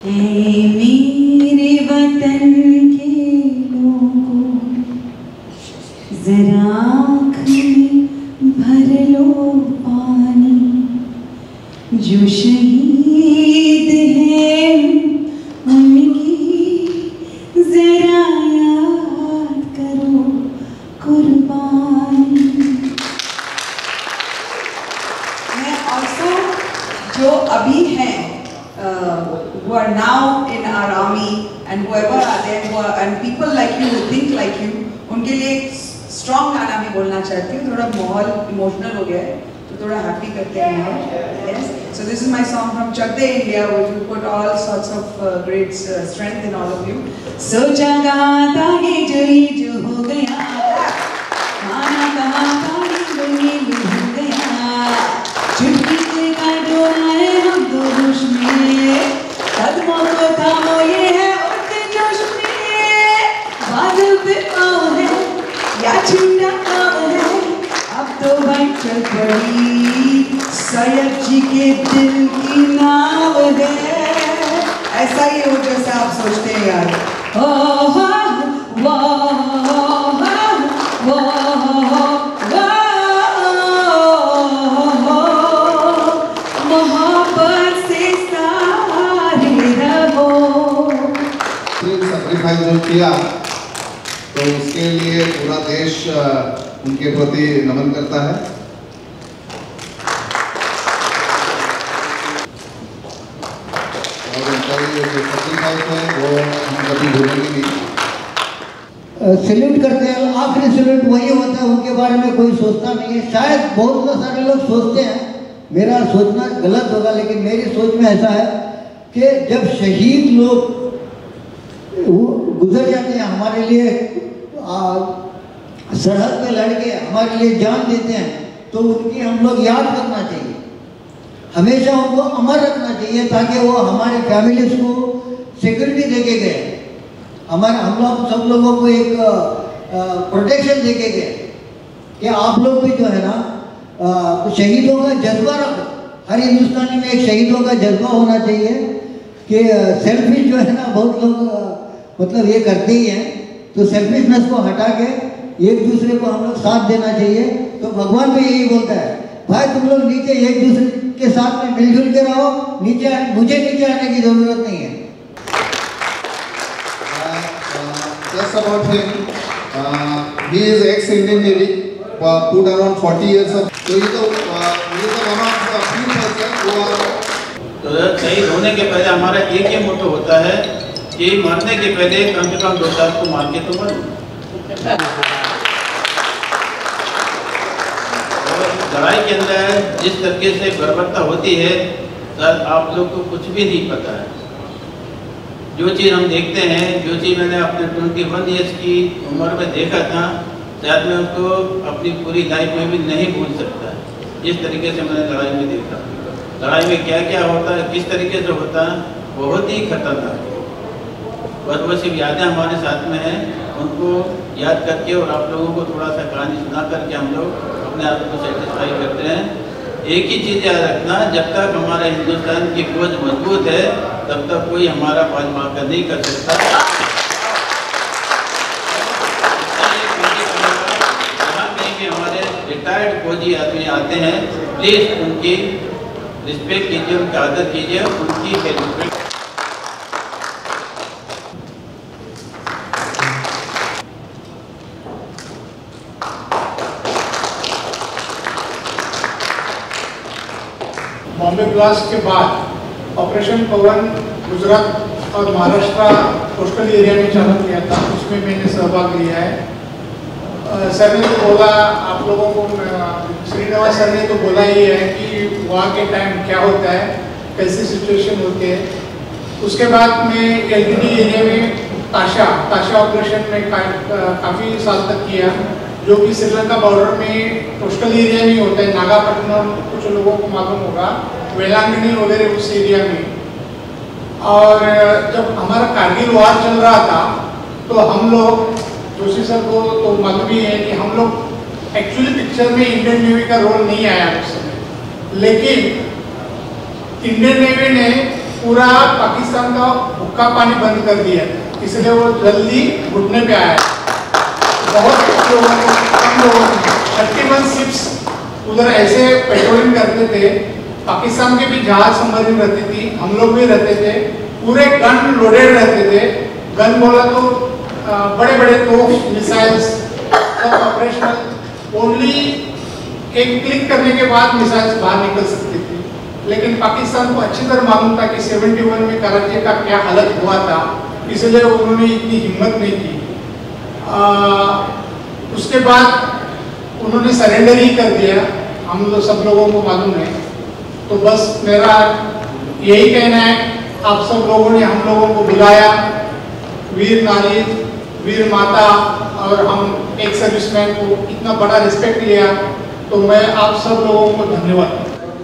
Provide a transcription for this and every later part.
मेरे वतन के लोगों जरा आँख में भर लो पानी, जो शहीद हैं उनकी जरा याद करो कुर्बानी। मैं also जो अभी हैं who are now in our army and whoever are there who are, and people like you who think like you, उनके लिए एक strong गाना भी बोलना चाहती हूँ। थोड़ा माहौल इमोशनल हो गया है तो थोड़ा हैप्पी करते हैं माहौल। Yes, so this is my song from Chak De India, which will put all sorts of great strength in all of you. सोचा कहाँ था ये जो हो गया, खाना कहाँ था ये हो गया, चुटकी से काटोना है हम दो होश में, कदमों को थामो ये है उठते जोश में, बादल पे पाँव है या छूटा पाँव है, अब तो भाई चल पड़ी सैयद जी के दिल की नाव है। ऐसा ही हो जैसा आप सोचते हैं यार। वाह जो किया तो उसके लिए पूरा देश उनके प्रति नमन करता है। और उनका ये जो सेक्रीफाइस है वो हम कभी भूलेंगे नहीं। सैल्यूट करते हैं, आखिरी सैल्यूट वही होता है, उनके बारे में कोई सोचता नहीं है। शायद बहुत सारे लोग सोचते हैं, मेरा सोचना गलत होगा लेकिन मेरी सोच में ऐसा है कि जब शहीद लोग गुजर जाते हैं हमारे लिए, सरहद पे लड़के हमारे लिए जान देते हैं, तो उनकी हम लोग याद करना चाहिए, हमेशा उनको अमर रखना चाहिए ताकि वो हमारे फैमिलीज को सिक्योरिटी देके गए, हम लोग सब लोगों को एक प्रोटेक्शन देके गए कि आप लोग भी जो है ना शहीदों का जज्बा रखो। हर हिंदुस्तानी में एक शहीदों का जज्बा होना चाहिए कि सेल्फिश जो है ना बहुत लोग मतलब ये करते ही हैं, तो सेल्फिशनेस को हटा के एक दूसरे को हम लोग साथ देना चाहिए। तो भगवान भी यही बोलता है, भाई तुम लोग नीचे एक दूसरे के साथ में मिलजुल के रहो, मुझे नीचे आने की जरूरत नहीं है। Just about him, he is ex-Indian Navy, put around 40 years of. So he is one of the few persons who are. तो शहीद होने के पहले हमारा एक ही मोटो होता है कि मरने के पहले कम से कम 2-4 को मार के तो मरो। लड़ाई के अंदर जिस तरीके से बर्बरता होती है सर आप लोग को कुछ भी नहीं पता है। जो चीज़ हम देखते हैं, जो चीज़ मैंने अपने 21 ईयर्स की उम्र में देखा था, शायद मैं उसको अपनी पूरी लाइफ में भी नहीं भूल सकता है। जिस तरीके से मैंने लड़ाई में देखा, लड़ाई में क्या क्या होता है, किस तरीके से होता है, बहुत ही खतरनाक है। बस वो सिर्फ यादें हमारे साथ में हैं, उनको याद करके और आप लोगों को थोड़ा सा कहानी सुना करके हम लोग अपने आप को सेटिस्फाई करते हैं। एक ही चीज़ याद रखना, जब तक हमारा हिंदुस्तान की फौज मजबूत है तब तक कोई हमारा पालमाका नहीं कर सकता। जहाँ कहीं भी हमारे रिटायर्ड फौजी आदमी आते हैं, प्लीज़ उनकी रिस्पेक्ट कीजिए, उनका आदर कीजिए, उनकी रिस्पेक्ट। बॉम्बे ब्लास्ट के बाद ऑपरेशन पवन गुजरात और महाराष्ट्र कोस्टल एरिया में चालू किया था, उसमें मैंने सहभाग लिया है। सर ने तो बोला, आप लोगों को श्रीनिवास सर ने तो बोला ही है कि वहाँ के टाइम क्या होता है, कैसी सिचुएशन होती है। उसके बाद मैं एलटीटी एरिया में ताशा ऑपरेशन में काफ़ी साल तक किया, जो कि श्रीलंका बॉर्डर में कोस्टल एरिया में होता है। नागापट्टनम कुछ लोगों को मालूम होगा, वेलांगनी वगैरह उस एरिया में। और जब हमारा कारगिल वार चल रहा था तो हम लोग, जोशी सर को तो मालूम ही है कि हम लोग एक्चुअली पिक्चर में इंडियन नेवी का रोल नहीं आया उस समय, लेकिन इंडियन नेवी ने पूरा पाकिस्तान का हुक्का पानी बंद कर दिया, इसलिए वो जल्दी घुटने पे आया। बहुत लोगों को, कम लोगों को 31 शिप्स उधर ऐसे पेट्रोलिंग करते थे। पाकिस्तान के भी जहाज सबमरीन रहती थी, हम लोग भी रहते थे, पूरे गन लोडेड रहते थे। गन बोला तो बड़े बड़े तोप, मिसाइल्स सब ऑपरेशनल। ओनली एक क्लिक करने के बाद मिसाइल्स बाहर निकल सकती थी। लेकिन पाकिस्तान को अच्छी तरह मालूम था कि 71 में कराची का क्या हालत हुआ था, इसलिए उन्होंने इतनी हिम्मत नहीं की। उसके बाद उन्होंने सरेंडर ही कर दिया, हम लोग सब लोगों को मालूम है। तो बस मेरा यही कहना है, आप सब लोगों ने हम लोगों को बुलाया, वीर नारी, वीर माता और हम एक सर्विसमैन को इतना बड़ा रिस्पेक्ट लिया, तो मैं आप सब लोगों को धन्यवाद।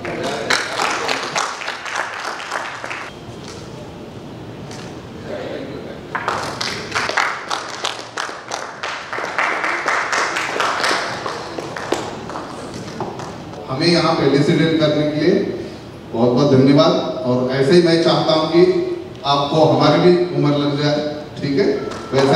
हमें यहाँ फेलिसिटेट करने के लिए बहुत बहुत धन्यवाद। और ऐसे ही मैं चाहता हूँ कि आपको हमारी भी उम्र लग जाए, ठीक है। वैसे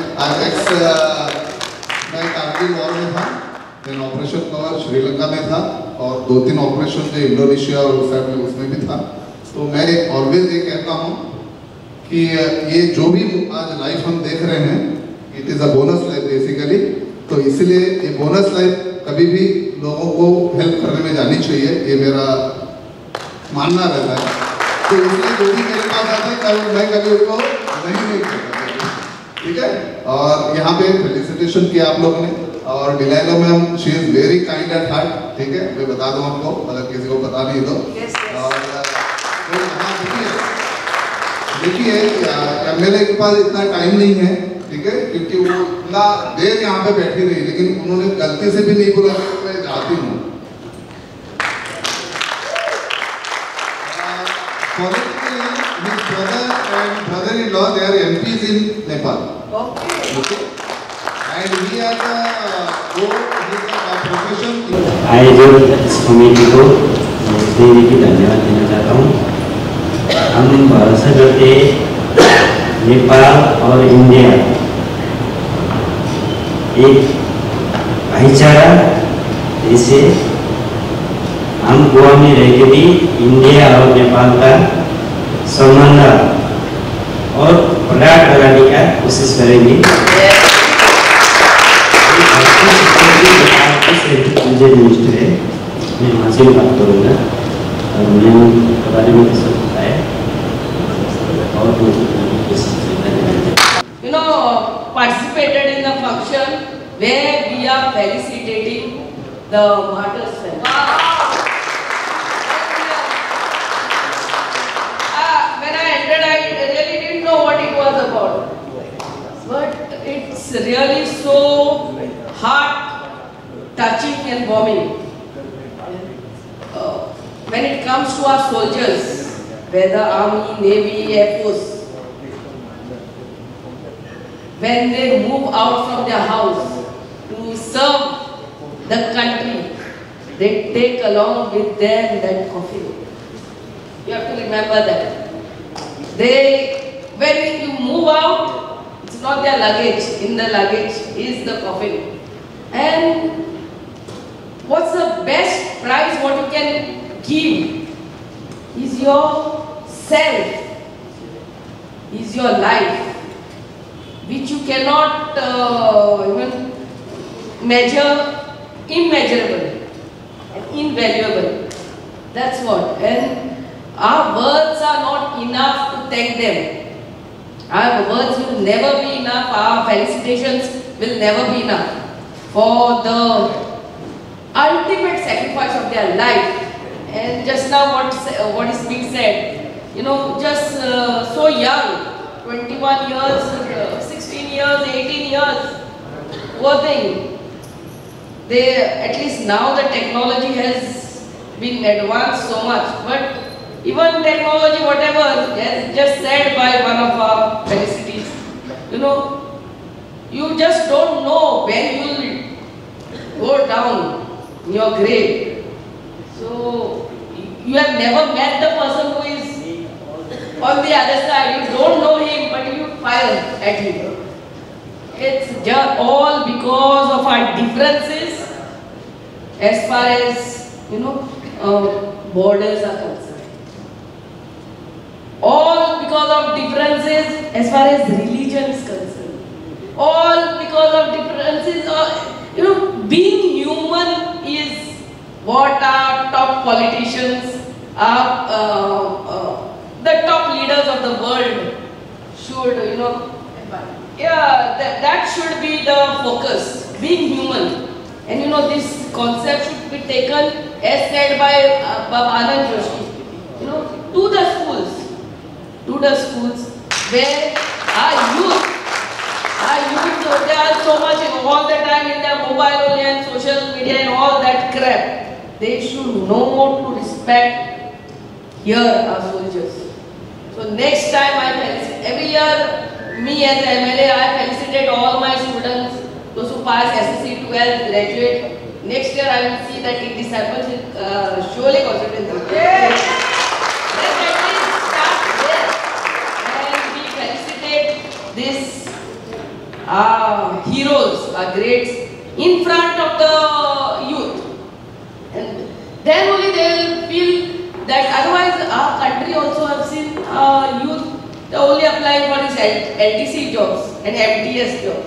मैं कारगिल वॉर में था, मैं ऑपरेशन कवर श्रीलंका में था और 2-3 ऑपरेशन जो इंडोनेशिया और उस साइड में उसमें भी था। तो मैं ऑलवेज ये कहता हूँ कि ये जो भी आज लाइफ हम देख रहे हैं, it is a bonus life basically. तो इसलिए ये बोनस लाइफ कभी भी लोगों को हेल्प करने में जानी चाहिए, ये मेरा मानना रहता है। तो इसलिए जो भी मेरे पास आता है मैं कभी उसको नहीं करता, ठीक है। और यहाँ पे फेलिसिटेशन किया आप लोगों ने। और डिलाइलो ma'am, she is very kind at heart, ठीक है। मैं बता दूँ आपको, अगर किसी को पता नहीं तो। और तो यहाँ देखिए मेरे के पास इतना टाइम नहीं है, ठीक है, क्योंकि वो इतना देर यहाँ पे बैठी रही, लेकिन उन्होंने गलती से भी नहीं बोला कि मैं जाती हूँ। Politically, his brother and brother-in-law, they are MPs in Nepal. Okay. And he has a profession. I जो इस कमेटी को देने की धन्यवाद देना चाहता हूँ। हम भरोसा करते नेपाल और इंडिया एक भाईचारा देश है। हम गोवा में रह के भी इंडिया और नेपाल का संबंध और प्रगाढ़ कराने का कोशिश करेंगे। मुझे मिनिस्टर है, मैं वहाँ से बात करूँगा और मैं उनके बारे में कैसे होता है और you know, participated in the function where we are felicitating the martyrs. When I entered, I really didn't know what it was about, but it's really so heart-touching and warming. When it comes to our soldiers, whether Army, Navy, Air Force, when they move out from their house to serve the country, they take along with them that coffin. You have to remember that. When you move out, it's not their luggage. In the luggage is the coffin. And what's the best prize what you can give is your self, is your life, which you cannot even measure, immeasurable and invaluable. That's what. And our words are not enough to thank them. Our words will never be enough. Our felicitations will never be enough for the ultimate sacrifice of their life. And just now what is being said, you know, just so young, 21 years, 16 years, 18 years, poor thing. At least now the technology has been advanced so much, but even technology, whatever, as just said by one of our felicities, you know, you just don't know when you will go down in your grave. So, you have never met the person who is on the other side. You don't because of our differences as far as, borders are concerned. All because of differences as far as religion is concerned. All because of differences of, being human is what our top politicians, the top leaders of the world should, that should be the focus, being human. And this concept should be taken, as said by Anand Joshi, to the schools where our youth, they are so much all the time in their mobile only and social media and all that crap. They should know to respect here our soldiers. So next time every year, me as MLA, I felicitate all my students, those who pass SSC 12, graduate. Next year I will see that if this happens in surely consequences. Let's at least start there and we felicitate these heroes, greats in front of the youth. And then only they will feel that otherwise our country also have seen youth, they only applying for these LTC jobs and MTS jobs.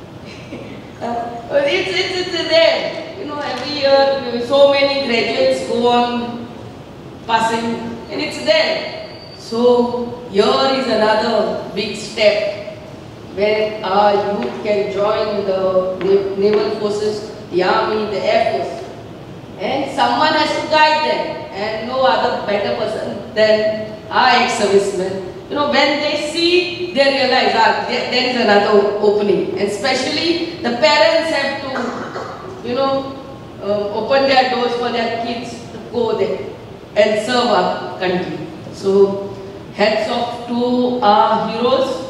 It's there. Every year so many graduates go on passing and it's there. So here is another big step where our youth can join the naval forces, the army, the air force. And someone has to guide them and no other better person than our ex-servicemen. When they see, they realize there is another opening. And especially the parents have to, open their doors for their kids to go there and serve our country. So, hats off to our heroes.